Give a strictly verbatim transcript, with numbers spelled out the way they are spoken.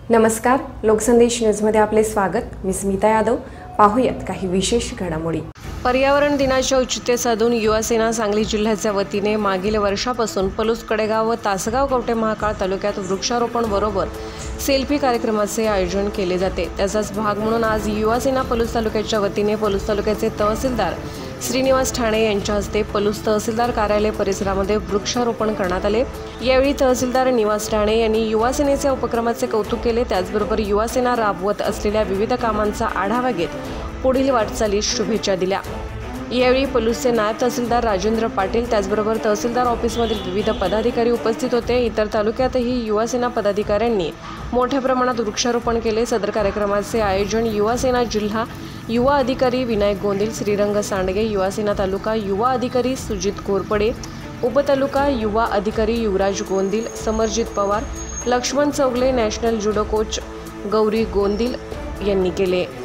नमस्कार, लोकसंदेश न्यूजमध्ये आपले स्वागत। मी स्मिता यादव। पाहूयात काही विशेष घडामोडी। पर्यावरण दिनाचे औचित्य साधून युवा सेना सांगली जिल्ह्याच्या वतीने मागील वर्षापासून पलूस कडेगाव व तासगाव कवठे महाकाळ तालुक्यात वृक्षारोपण बरोबर सेल्फी कार्यक्रमाचे आयोजन केले जाते। त्याचाच भाग म्हणून आज युवा सेना पलूस तालुक्याच्या वतीने पलूस तालुक्याचे तहसीलदार श्रीनिवास ठाणे यांच्या हस्ते पलूस तहसीलदार कार्यालय परिसरामध्ये वृक्षारोपण करण्यात आले। यावेळी तहसीलदार निवास ठाणे यांनी युवा सेनेच्या उपक्रमाचे कौतुक केले। त्याचबरोबर युवा सेना राबवत असलेल्या विविध कामांचा आढावा घेत पुढील वाटचालीस शुभेच्छा दिल्या। यावेळी पलूसचे नायब तहसीलदार राजेंद्र पाटील त्याचबरोबर तहसीलदार ऑफिसमधील विविध पदाधिकारी उपस्थित होते। इतर तालुक्यातही युवा सेना पदाधिकाऱ्यांनी मोठ्या प्रमाणात वृक्षारोपण केले। सदर कार्यक्रमाचे आयोजन युवा सेना जिल्हा युवा अधिकारी विनायक गोंदिल, श्रीरंग सांडगे, युवा सेना तालुका युवा अधिकारी सुजित कोरपडे, उपतालुका युवा अधिकारी Yuvraj Gondil, Samarjit Pawar, Laxman Chaugale, national judo coach Gauri Gondil यांनी केले।